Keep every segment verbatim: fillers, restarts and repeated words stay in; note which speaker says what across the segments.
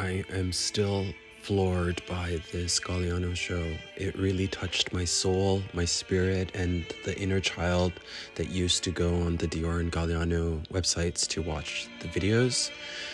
Speaker 1: I am still floored by this Galliano show. It really touched my soul, my spirit, and the inner child that used to go on the Dior and Galliano websites to watch the videos.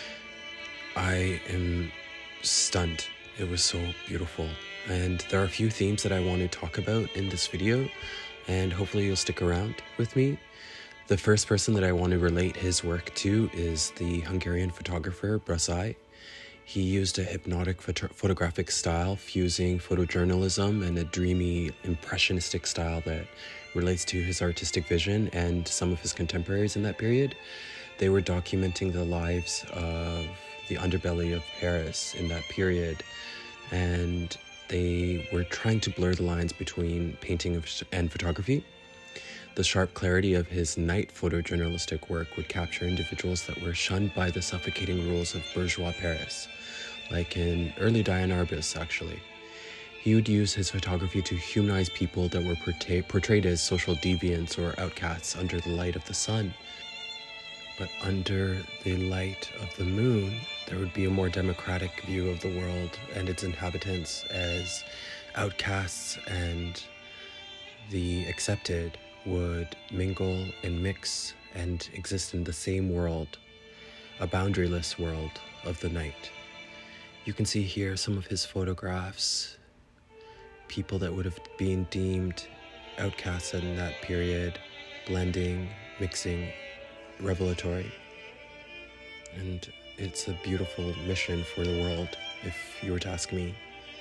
Speaker 1: I am stunned. It was so beautiful. And there are a few themes that I want to talk about in this video, and hopefully you'll stick around with me. The first person that I want to relate his work to is the Hungarian photographer Britt. He used a hypnotic photo photographic style, fusing photojournalism and a dreamy, impressionistic style that relates to his artistic vision and some of his contemporaries in that period. They were documenting the lives of the underbelly of Paris in that period, and they were trying to blur the lines between painting and photography. The sharp clarity of his night photojournalistic work would capture individuals that were shunned by the suffocating rules of bourgeois Paris, like in early Diane Arbus, actually. He would use his photography to humanize people that were portray portrayed as social deviants or outcasts under the light of the sun. But under the light of the moon, there would be a more democratic view of the world and its inhabitants as outcasts, and the accepted would mingle and mix and exist in the same world, a boundaryless world of the night. You can see here some of his photographs, people that would have been deemed outcasts in that period, blending, mixing, revelatory. And it's a beautiful mission for the world, if you were to ask me.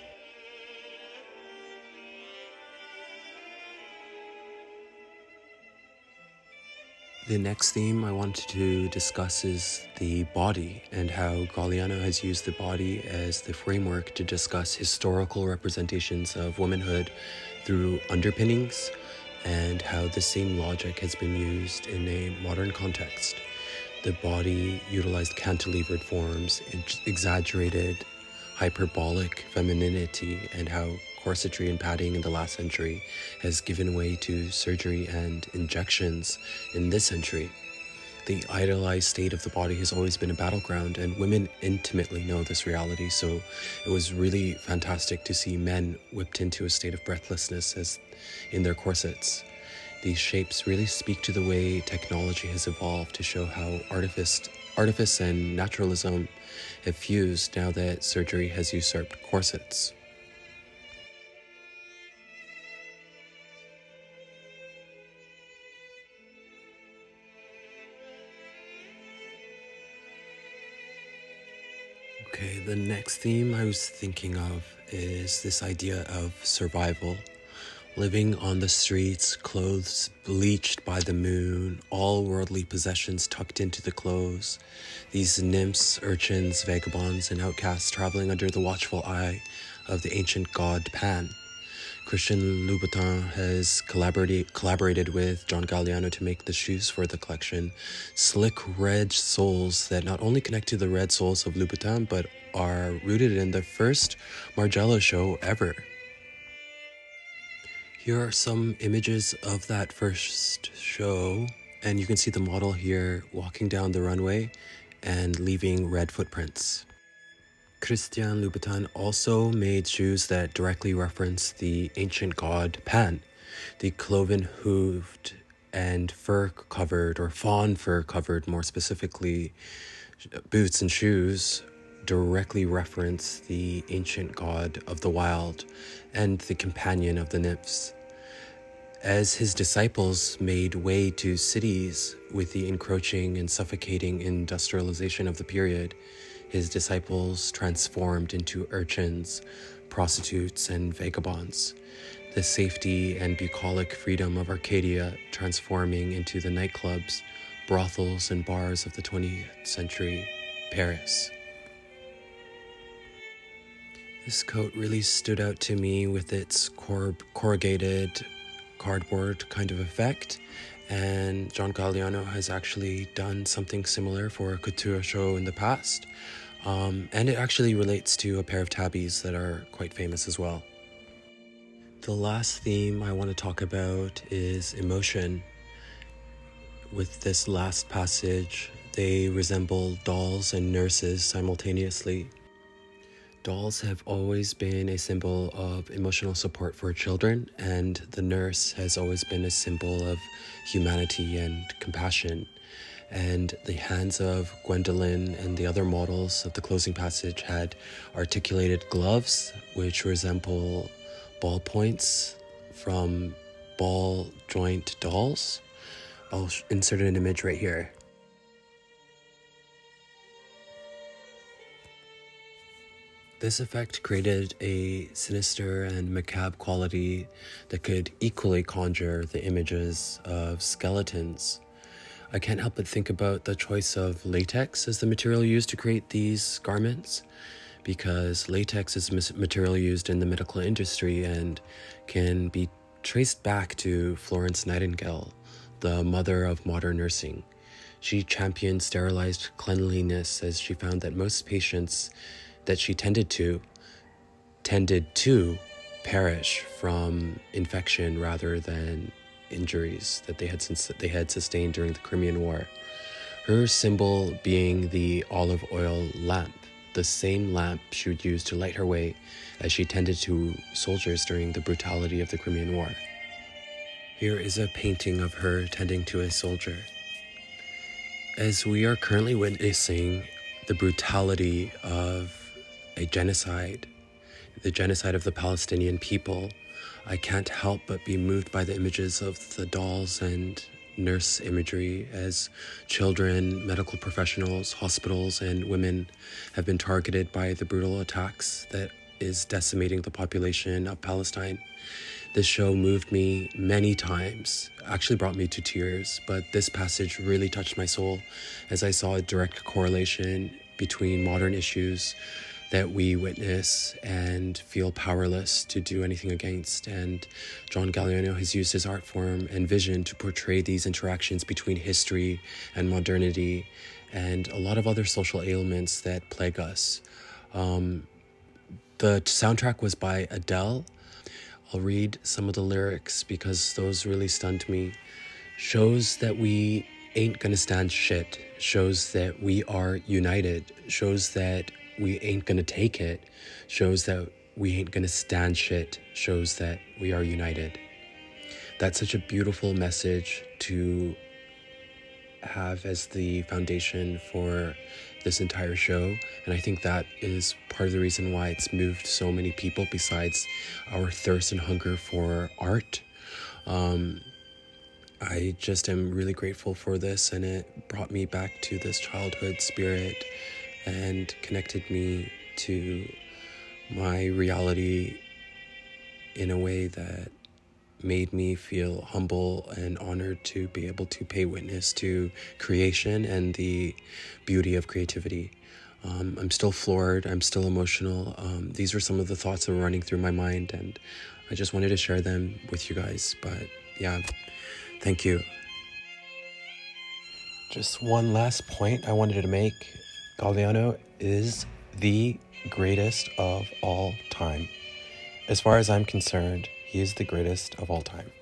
Speaker 1: The next theme I wanted to discuss is the body, and how Galliano has used the body as the framework to discuss historical representations of womanhood through underpinnings, and how the same logic has been used in a modern context. The body utilized cantilevered forms, exaggerated hyperbolic femininity, and how corsetry and padding in the last century has given way to surgery and injections in this century. The idolized state of the body has always been a battleground, and women intimately know this reality, so it was really fantastic to see men whipped into a state of breathlessness as in their corsets. These shapes really speak to the way technology has evolved to show how artifice, artifice and naturalism have fused now that surgery has usurped corsets. Okay, the next theme I was thinking of is this idea of survival. Living on the streets, clothes bleached by the moon, all worldly possessions tucked into the clothes. These nymphs, urchins, vagabonds, and outcasts traveling under the watchful eye of the ancient god Pan. Christian Louboutin has collaborated, collaborated with John Galliano to make the shoes for the collection. Slick red soles that not only connect to the red soles of Louboutin, but are rooted in the first Margiela show ever. Here are some images of that first show, and you can see the model here walking down the runway and leaving red footprints. Christian Louboutin also made shoes that directly reference the ancient god Pan. The cloven-hooved and fur-covered, or fawn fur-covered more specifically, boots and shoes directly reference the ancient god of the wild and the companion of the nymphs. As his disciples made way to cities with the encroaching and suffocating industrialization of the period, his disciples transformed into urchins, prostitutes, and vagabonds. The safety and bucolic freedom of Arcadia transforming into the nightclubs, brothels, and bars of the twentieth century Paris. This coat really stood out to me with its cor corrugated cardboard kind of effect, and John Galliano has actually done something similar for a Couture show in the past, um, and it actually relates to a pair of tabbies that are quite famous as well. The last theme I want to talk about is emotion. With this last passage, they resemble dolls and nurses simultaneously. Dolls have always been a symbol of emotional support for children, and the nurse has always been a symbol of humanity and compassion. And the hands of Gwendolyn and the other models of the closing passage had articulated gloves, which resemble ball points from ball joint dolls. I'll insert an image right here. This effect created a sinister and macabre quality that could equally conjure the images of skeletons. I can't help but think about the choice of latex as the material used to create these garments, because latex is a material used in the medical industry and can be traced back to Florence Nightingale, the mother of modern nursing. She championed sterilized cleanliness, as she found that most patients that she tended to tended to perish from infection rather than injuries that they had since they had sustained during the Crimean War. Her symbol being the olive oil lamp, the same lamp she would use to light her way as she tended to soldiers during the brutality of the Crimean War. Here is a painting of her tending to a soldier. As we are currently witnessing the brutality of a genocide, the genocide of the Palestinian people, I can't help but be moved by the images of the dolls and nurse imagery as children, medical professionals, hospitals, and women have been targeted by the brutal attacks that is decimating the population of Palestine. This show moved me many times, actually brought me to tears, but this passage really touched my soul as I saw a direct correlation between modern issues that we witness and feel powerless to do anything against. And John Galliano has used his art form and vision to portray these interactions between history and modernity and a lot of other social ailments that plague us. Um, the soundtrack was by Adele. I'll read some of the lyrics because those really stunned me. Shows that we ain't gonna stand shit. Shows that we are united. Shows that we ain't gonna take it. Shows that we ain't gonna stand shit. Shows that we are united. That's such a beautiful message to have as the foundation for this entire show, and I think that is part of the reason why it's moved so many people besides our thirst and hunger for art. Um, I just am really grateful for this, and it brought me back to this childhood spirit and connected me to my reality in a way that made me feel humble and honored to be able to pay witness to creation and the beauty of creativity. Um, I'm still floored. I'm still emotional. Um, these are some of the thoughts that were running through my mind, and I just wanted to share them with you guys. But yeah, thank you. Just one last point I wanted to make. Galliano is the greatest of all time. As far as I'm concerned, he is the greatest of all time.